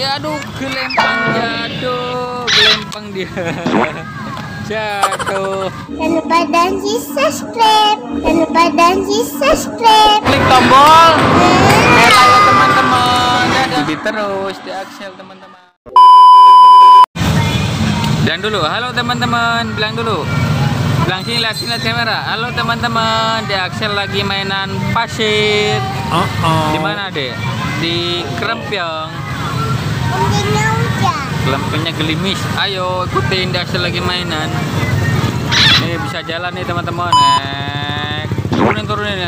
Ya aduh, gelempang jatuh, gelempang dia. Jatuh. Jangan lupa dan subscribe. Jangan lupa dan subscribe. Klik tombol. Ayo teman-teman. Ikuti terus di Axel teman-teman. Bilang dulu, halo teman-teman. Bilang dulu. Bilang sini lihat kamera. Halo teman-teman. Di Axel lagi mainan pasir. Di mana deh? Di Krempyong. Lempengnya gelimis. Ayo ikutin di Axel lagi mainan. Nih bisa jalan nih teman-teman. Turunin.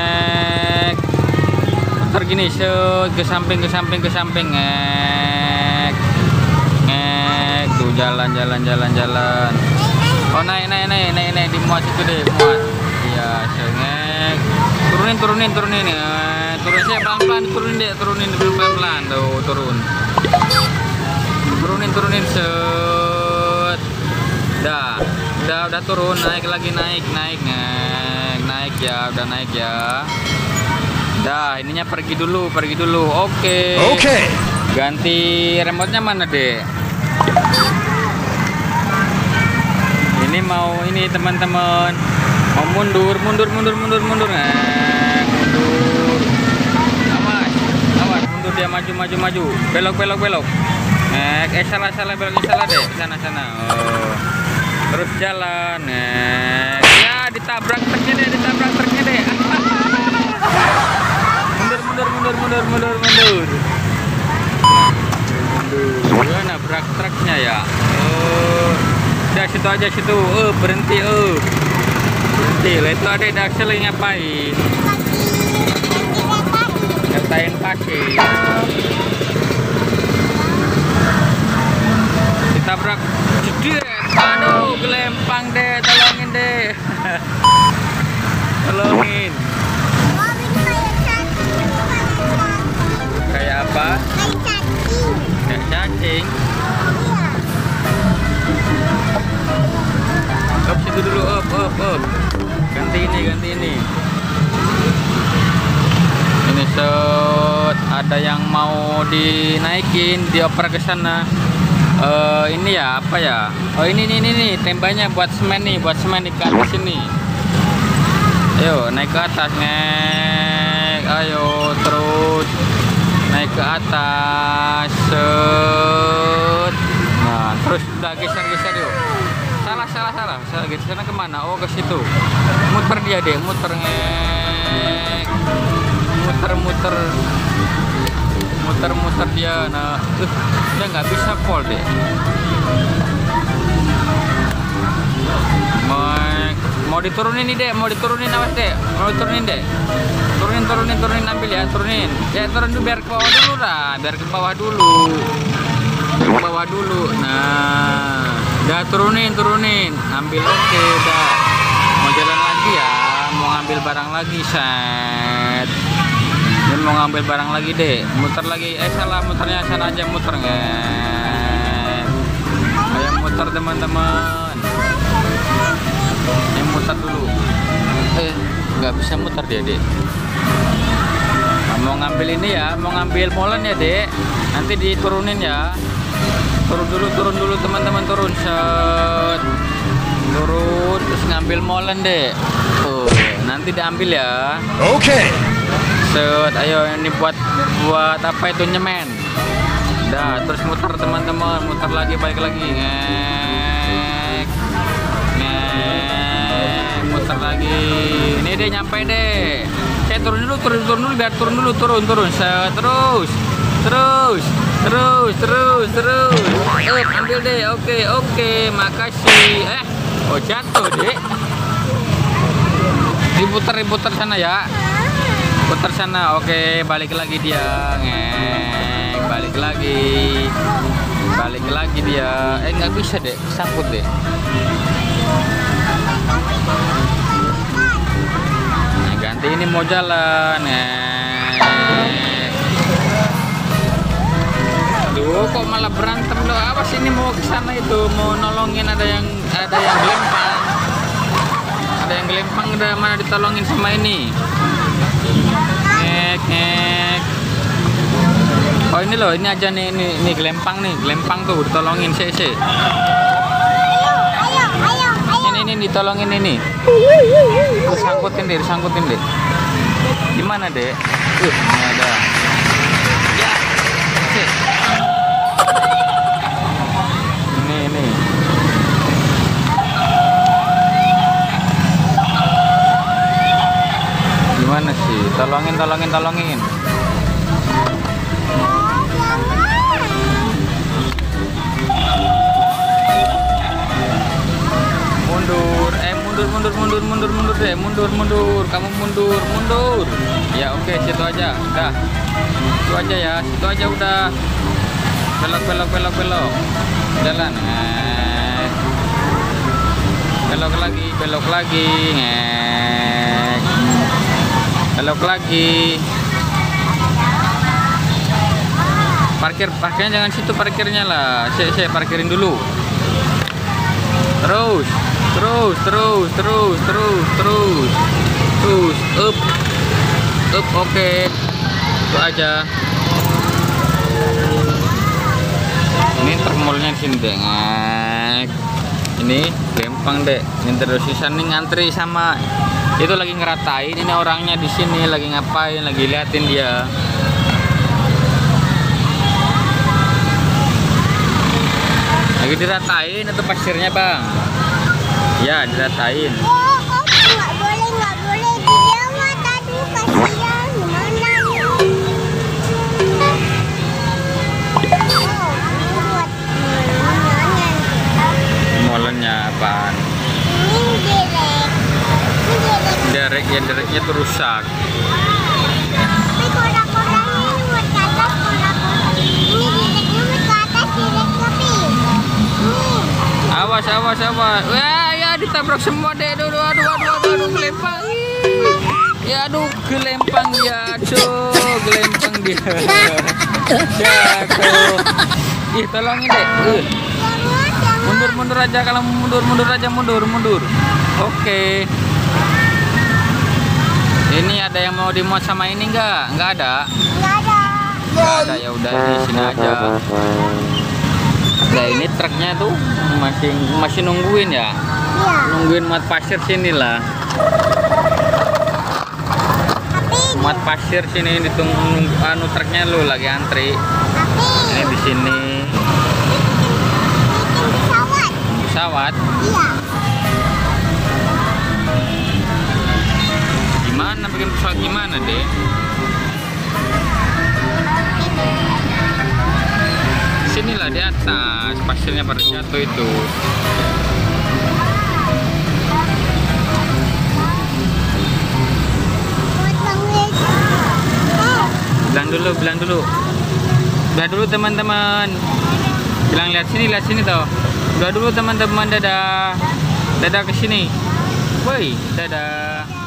Putar gini ke samping. Tuh jalan. Oh naik di muat itu deh, muat. Iya, sengek. Turunin. Turun saya pelan-pelan, turunin pelan-pelan. Tuh, turun. Turunin set. Udah turun, naik lagi naik ya, udah naik ya. Dah, ininya pergi dulu. Oke. Ganti remote-nya mana, Dek? Ini teman-teman mau mundur. Mundur. Awas, mundur dia maju. Belok. Salah belok deh, sana. Oh. Terus jalan. Ya ditabrak truknya deh. Mundur. Ya nabrak truknya ya. Oh. Udah situ. Berhenti. Lah itu ada Axel yang ngapain? Ngertain pasir. Ditabrak. Jedek. Aduh, gelempang deh, tolongin deh. Tolongin. Kayak apa? Kayak cacing. Up situ dulu, up. Ganti ini. Ini set, ada yang mau dinaikin, dioper ke sana. Ini ya, apa ya? Oh ini tembaknya buat semen nih, ke atas ini. Ayo naik ke atas, ayo terus naik ke atas, set. Nah terus udah geser yuk. Salah geser sana kemana? Oh ke situ. Muter dia deh, muter dia. Nah dia nggak bisa pol deh. Mau diturunin nih deh, awas deh. Turunin ambil ya, turunin dulu, biar ke bawah dulu. Nah udah turunin ambil. Oke, udah mau jalan lagi ya, mau ngambil barang lagi, set. Dia mau ngambil barang lagi deh, muter lagi. Salah, muternya sana aja, muter ayo muter teman-teman. Yang muter dulu. Nggak bisa muter dia deh. Mau ngambil ini ya, mau ngambil molen ya dek. Nanti diturunin ya. Turun dulu teman-teman, turun set. Turun terus ngambil molen deh. Nanti diambil ya. Oke. Set, ayo ini buat apa itu, nyemen. Dah, terus muter teman-teman, muter lagi, balik lagi. Muter lagi. Ini deh nyampe deh. Saya turun dulu, biar turun. Set, terus. Ambil deh. Oke, makasih. Jatuh deh. Diputer sana ya. Putar sana. Oke, balik lagi dia. Balik lagi dia. Nggak bisa deh, sangkut deh. Nah, ganti ini mau jalan. Aduh, kok malah berantem loh. Awas, ini mau ke sana itu, mau nolongin, ada yang gelempang. Udah mana ditolongin sama ini. Oh ini loh, ini aja nih, ini gelempang tuh, ditolongin sih. Ayo, ayo, ayo, ayo. Ini ditolongin ini. Disangkutin deh. Gimana dek? Ini ada. Ya. Sih. Ini. Gimana sih? Tolongin. Mundur deh, mundur. Kamu mundur. Ya oke, situ aja. Udah. Situ aja ya, situ aja udah. Belok. Jalan. Belok lagi. Belok lagi. Parkirnya jangan situ parkirnya lah. Saya parkirin dulu. Terus. Up, oke. Itu aja. Ini termolnya di sini deh. Ini gampang deh. Ini terus sisa nih ngantri sama itu lagi ngeratain. Ini orangnya di sini lagi ngapain? Lagi liatin dia. Lagi diratain itu pasirnya, Bang. Ya, diratain. Nggak boleh dijawab. Aduh, kasihan. Gimana nih? Molennya apaan? Ini direk. Dereknya tuh rusak. Tapi kodak-kodaknya ini buat ke atas, kodak-kodak. Ini direknya buat ke atas, direk tapi. Awas. Wah, ya ditabrak semua deh. Aduh, gelempang. Ya aduh, gelempang dia. Gelempang dia. Jatuh. Ih, tolongin deh. Mundur aja, kalau mundur aja. Oke. Ini ada yang mau dimuat sama ini enggak? Enggak ada. Enggak ada, ya udah di sini aja. Nah, ini truknya tuh masih nungguin ya. Iya. Nungguin muat pasir sini lah. Muat pasir sini ditunggu truknya lu lagi antri. Ini di sini. Pesawat. Iya. Gimana bikin pesawat gimana, Dek? Sinilah di atas, pasirnya pada jatuh itu. Bilang dulu teman-teman. Bilang lihat sini toh. Bilang dulu teman-teman, dadah ke sini. Woi, dadah.